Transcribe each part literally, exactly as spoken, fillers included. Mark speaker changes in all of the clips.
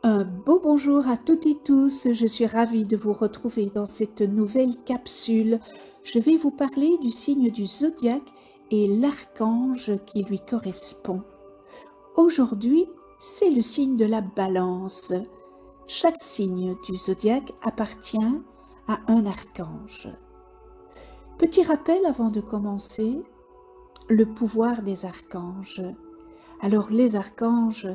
Speaker 1: Un beau bonjour à toutes et tous, je suis ravie de vous retrouver dans cette nouvelle capsule. Je vais vous parler du signe du zodiaque et l'archange qui lui correspond. Aujourd'hui, c'est le signe de la balance. Chaque signe du zodiaque appartient à un archange. Petit rappel avant de commencer, le pouvoir des archanges. Alors les archanges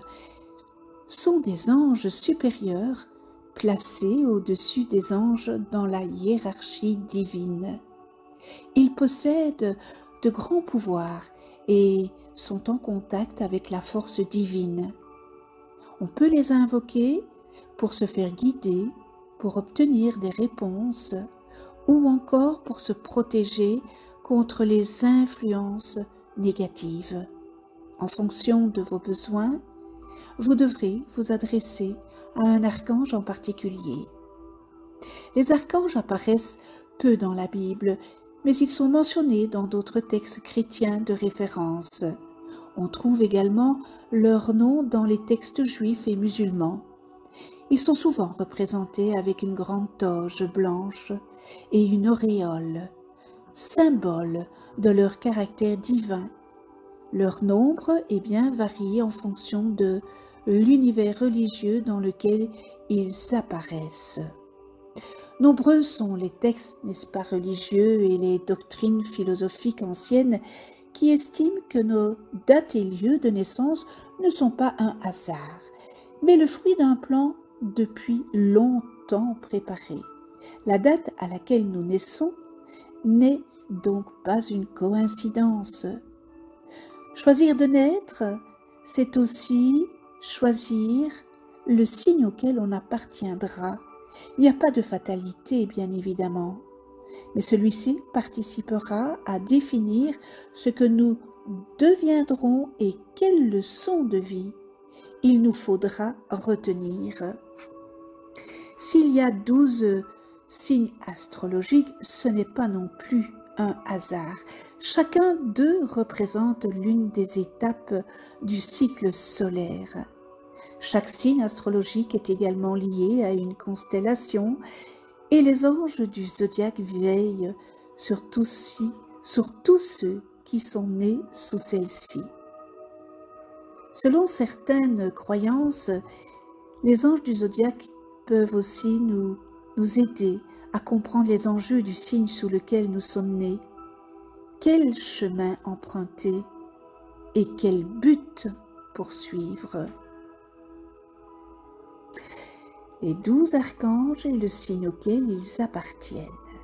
Speaker 1: sont des anges supérieurs placés au-dessus des anges dans la hiérarchie divine. Ils possèdent de grands pouvoirs et sont en contact avec la force divine. On peut les invoquer pour se faire guider, pour obtenir des réponses ou encore pour se protéger contre les influences négatives. En fonction de vos besoins, vous devrez vous adresser à un archange en particulier. Les archanges apparaissent peu dans la Bible, mais ils sont mentionnés dans d'autres textes chrétiens de référence. On trouve également leur nom dans les textes juifs et musulmans. Ils sont souvent représentés avec une grande toge blanche et une auréole, symbole de leur caractère divin. Leur nombre est bien varié en fonction de l'univers religieux dans lequel ils apparaissent. Nombreux sont les textes, n'est-ce pas, religieux et les doctrines philosophiques anciennes qui estiment que nos dates et lieux de naissance ne sont pas un hasard, mais le fruit d'un plan depuis longtemps préparé. La date à laquelle nous naissons n'est donc pas une coïncidence. Choisir de naître, c'est aussi choisir le signe auquel on appartiendra. Il n'y a pas de fatalité, bien évidemment, mais celui-ci participera à définir ce que nous deviendrons et quelles leçons de vie il nous faudra retenir. S'il y a douze signes astrologiques, ce n'est pas non plus un hasard. Chacun d'eux représente l'une des étapes du cycle solaire. Chaque signe astrologique est également lié à une constellation et les anges du zodiaque veillent sur tous, sur tous ceux qui sont nés sous celle-ci. Selon certaines croyances, les anges du zodiaque peuvent aussi nous, nous aider à comprendre les enjeux du signe sous lequel nous sommes nés. Quel chemin emprunter et quel but poursuivre? Les douze archanges et le signe auquel ils appartiennent.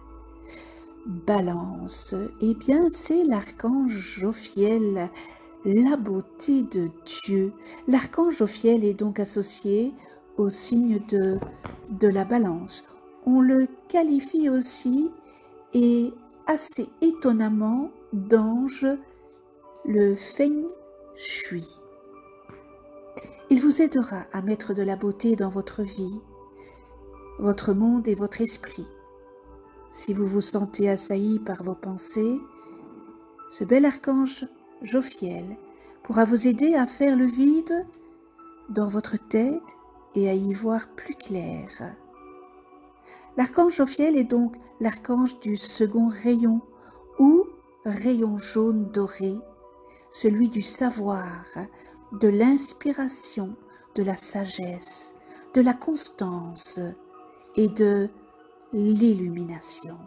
Speaker 1: Balance, eh bien c'est l'archange Jophiel, la beauté de Dieu. L'archange Jophiel est donc associé au signe de, de la balance. On le qualifie aussi, et assez étonnamment, d'ange, le Feng Shui. Il vous aidera à mettre de la beauté dans votre vie, votre monde et votre esprit. Si vous vous sentez assailli par vos pensées, ce bel archange Jophiel pourra vous aider à faire le vide dans votre tête et à y voir plus clair. L'archange Jophiel est donc l'archange du second rayon ou rayon jaune doré, celui du savoir, de l'inspiration, de la sagesse, de la constance et de l'illumination.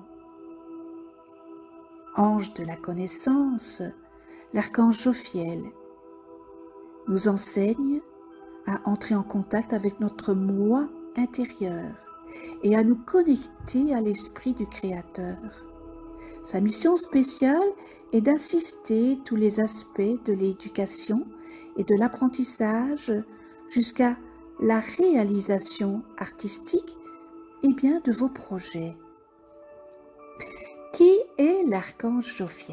Speaker 1: Ange de la connaissance, l'archange Jophiel nous enseigne à entrer en contact avec notre moi intérieur et à nous connecter à l'esprit du Créateur. Sa mission spéciale est d'assister tous les aspects de l'éducation et de l'apprentissage jusqu'à la réalisation artistique et bien de vos projets. Qui est l'archange Jophiel?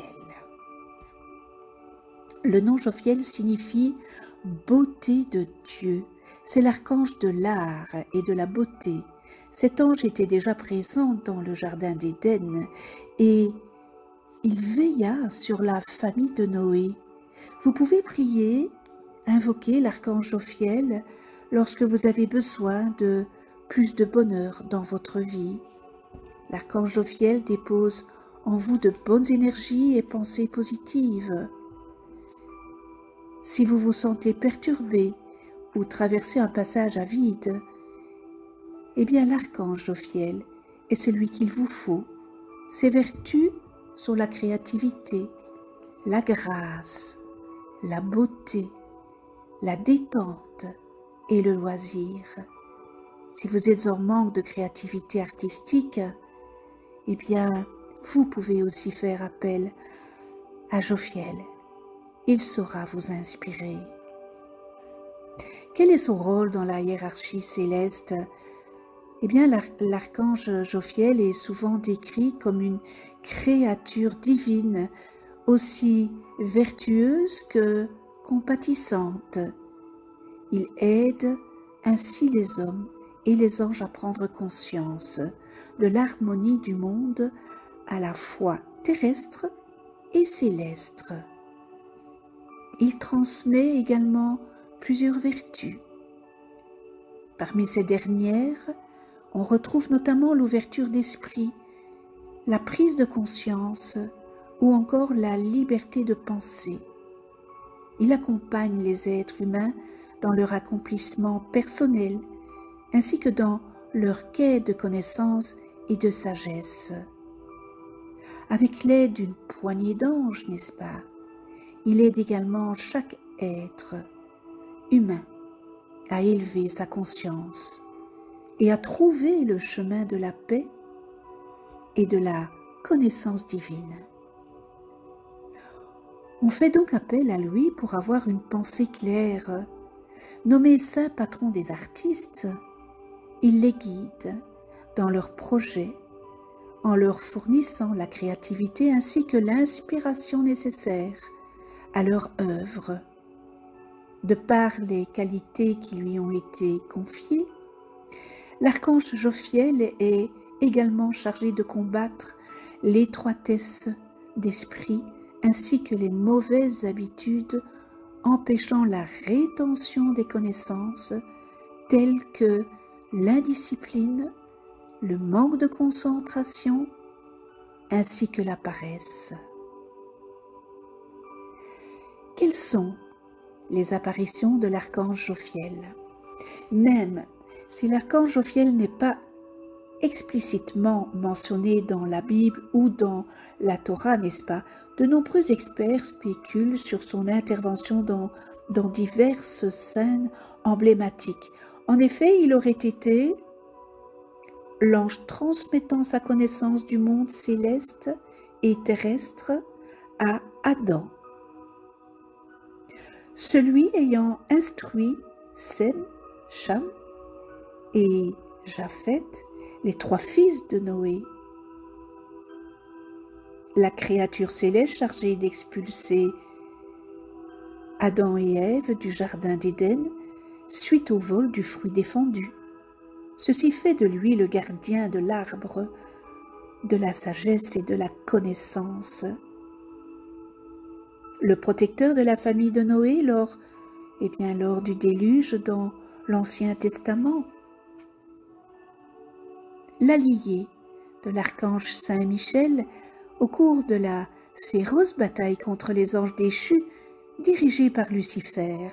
Speaker 1: Le nom Jophiel signifie beauté de Dieu. C'est l'archange de l'art et de la beauté. Cet ange était déjà présent dans le jardin d'Éden et il veilla sur la famille de Noé. Vous pouvez prier, invoquer l'archange Jophiel lorsque vous avez besoin de plus de bonheur dans votre vie. L'archange Jophiel dépose en vous de bonnes énergies et pensées positives. Si vous vous sentez perturbé ou traversez un passage à vide, eh bien l'archange Jophiel est celui qu'il vous faut. Ses vertus sont la créativité, la grâce, la beauté, la détente et le loisir. Si vous êtes en manque de créativité artistique, eh bien, vous pouvez aussi faire appel à Jophiel. Il saura vous inspirer. Quel est son rôle dans la hiérarchie céleste? Eh bien, l'archange Jophiel est souvent décrit comme une créature divine, aussi vertueuse que compatissante. Il aide ainsi les hommes et les anges à prendre conscience de l'harmonie du monde à la fois terrestre et céleste. Il transmet également plusieurs vertus. Parmi ces dernières, on retrouve notamment l'ouverture d'esprit, la prise de conscience ou encore la liberté de penser. Il accompagne les êtres humains dans leur accomplissement personnel ainsi que dans leur quête de connaissance et de sagesse. Avec l'aide d'une poignée d'anges, n'est-ce pas? Il aide également chaque être humain à élever sa conscience et à trouver le chemin de la paix et de la connaissance divine. On fait donc appel à lui pour avoir une pensée claire. Nommé saint patron des artistes, il les guide dans leurs projets en leur fournissant la créativité ainsi que l'inspiration nécessaire à leur œuvre. De par les qualités qui lui ont été confiées, l'archange Jophiel est également chargé de combattre l'étroitesse d'esprit ainsi que les mauvaises habitudes empêchant la rétention des connaissances telles que l'indiscipline, le manque de concentration ainsi que la paresse. Quelles sont les apparitions de l'archange Jophiel? Même si l'archange Jophiel n'est pas explicitement mentionné dans la Bible ou dans la Torah, n'est-ce pas? De nombreux experts spéculent sur son intervention dans, dans diverses scènes emblématiques. En effet, il aurait été l'ange transmettant sa connaissance du monde céleste et terrestre à Adam, celui ayant instruit Sem, Cham et Japheth, les trois fils de Noé. La créature céleste chargée d'expulser Adam et Ève du jardin d'Éden suite au vol du fruit défendu. Ceci fait de lui le gardien de l'arbre, de la sagesse et de la connaissance. Le protecteur de la famille de Noé lors, eh bien, lors du déluge dans l'Ancien Testament. L'allié de l'archange Saint Michel au cours de la féroce bataille contre les anges déchus dirigée par Lucifer.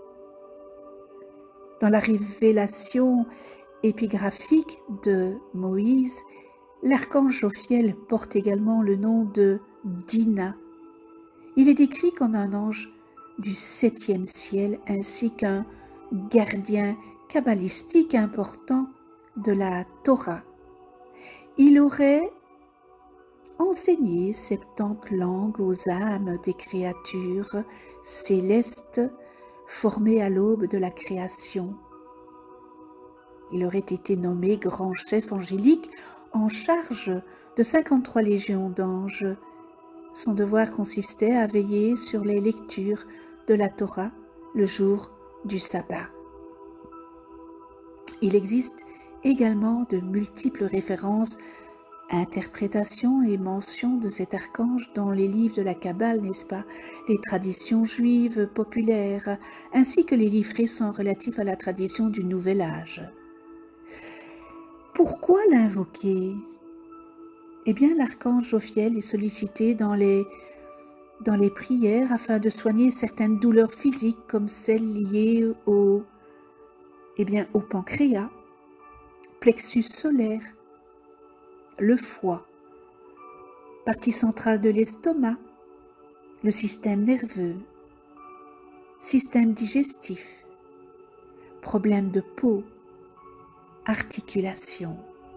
Speaker 1: Dans la révélation épigraphique de Moïse, l'archange Jophiel porte également le nom de Dina. Il est décrit comme un ange du septième ciel ainsi qu'un gardien kabbalistique important de la Torah. Il aurait enseigné septante langues aux âmes des créatures célestes formées à l'aube de la création. Il aurait été nommé grand chef angélique en charge de cinquante-trois légions d'anges. Son devoir consistait à veiller sur les lectures de la Torah le jour du sabbat. Il existe également de multiples références interprétation et mention de cet archange dans les livres de la Kabbale, n'est-ce pas, les traditions juives populaires, ainsi que les livres récents relatifs à la tradition du Nouvel Âge. Pourquoi l'invoquer? Eh bien, l'archange Jophiel est sollicité dans les, dans les prières afin de soigner certaines douleurs physiques comme celles liées au, eh bien, au pancréas, plexus solaire, le foie, partie centrale de l'estomac, le système nerveux, système digestif, problèmes de peau, articulation.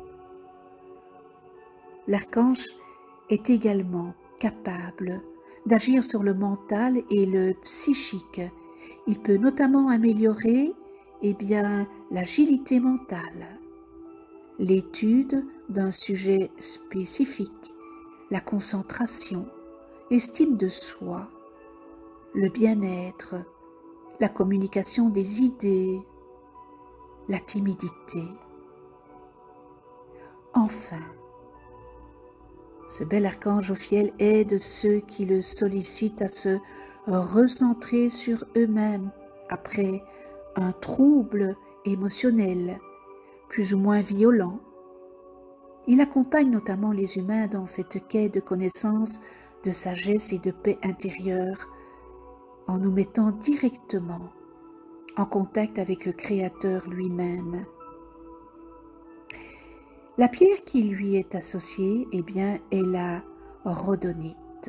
Speaker 1: L'archange est également capable d'agir sur le mental et le psychique. Il peut notamment améliorer eh bien, l'agilité mentale, l'étude d'un sujet spécifique, la concentration, l'estime de soi, le bien-être, la communication des idées, la timidité. Enfin, ce bel archange Jophiel aide ceux qui le sollicitent à se recentrer sur eux-mêmes après un trouble émotionnel plus ou moins violent. Il accompagne notamment les humains dans cette quête de connaissance, de sagesse et de paix intérieure en nous mettant directement en contact avec le Créateur lui-même. La pierre qui lui est associée, eh bien, est la rhodonite.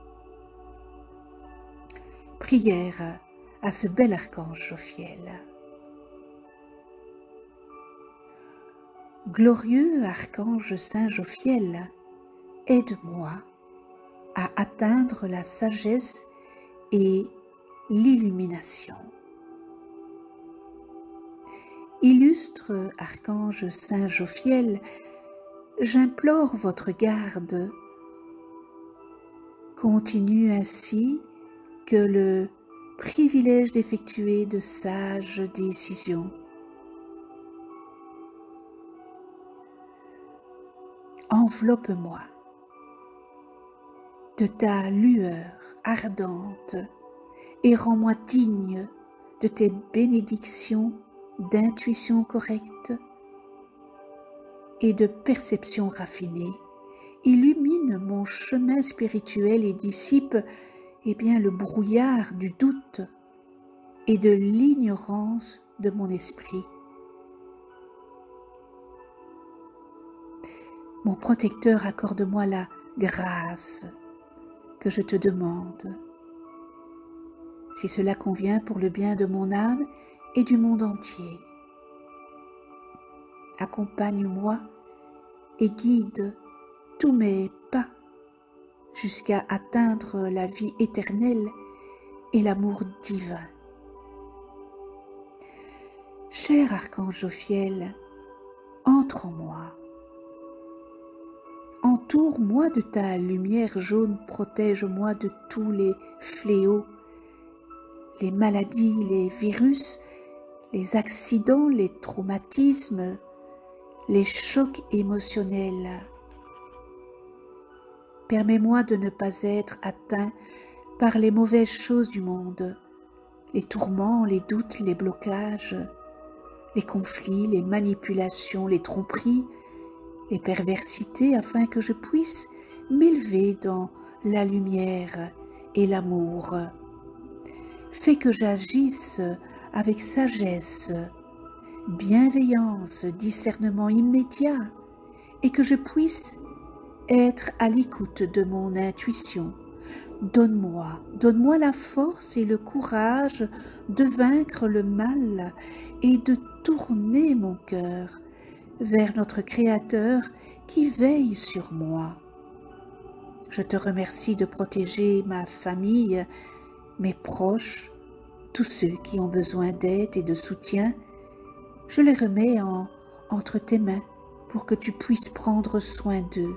Speaker 1: Prière à ce bel archange Jophiel. Glorieux archange Saint Jophiel, aide-moi à atteindre la sagesse et l'illumination. Illustre archange Saint Jophiel, j'implore votre garde. Continue ainsi que le privilège d'effectuer de sages décisions. Enveloppe-moi de ta lueur ardente et rends-moi digne de tes bénédictions d'intuition correcte et de perception raffinée. Illumine mon chemin spirituel et dissipe eh bien, le brouillard du doute et de l'ignorance de mon esprit. Mon protecteur, accorde-moi la grâce que je te demande, si cela convient pour le bien de mon âme et du monde entier. Accompagne-moi et guide tous mes pas jusqu'à atteindre la vie éternelle et l'amour divin. Cher archange Jophiel, entre en moi. Entoure-moi de ta lumière jaune, protège-moi de tous les fléaux, les maladies, les virus, les accidents, les traumatismes, les chocs émotionnels. Permets-moi de ne pas être atteint par les mauvaises choses du monde, les tourments, les doutes, les blocages, les conflits, les manipulations, les tromperies, les perversités, afin que je puisse m'élever dans la lumière et l'amour. Fais que j'agisse avec sagesse, bienveillance, discernement immédiat, et que je puisse être à l'écoute de mon intuition. Donne-moi, donne-moi la force et le courage de vaincre le mal et de tourner mon cœur vers notre Créateur qui veille sur moi. Je te remercie de protéger ma famille, mes proches, tous ceux qui ont besoin d'aide et de soutien. Je les remets en, entre tes mains pour que tu puisses prendre soin d'eux.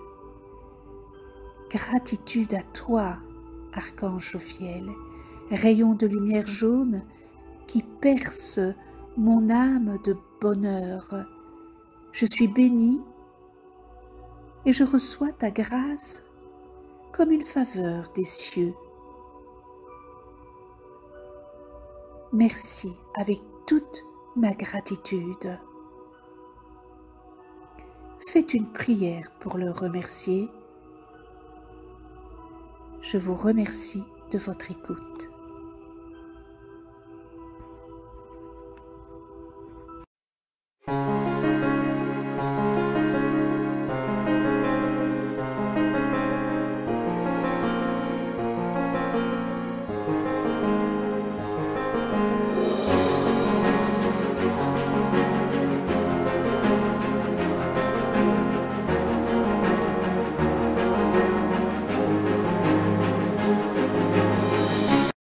Speaker 1: Gratitude à toi, archange Jophiel, rayon de lumière jaune qui perce mon âme de bonheur. Je suis bénie et je reçois ta grâce comme une faveur des cieux. Merci avec toute ma gratitude. Faites une prière pour le remercier. Je vous remercie de votre écoute.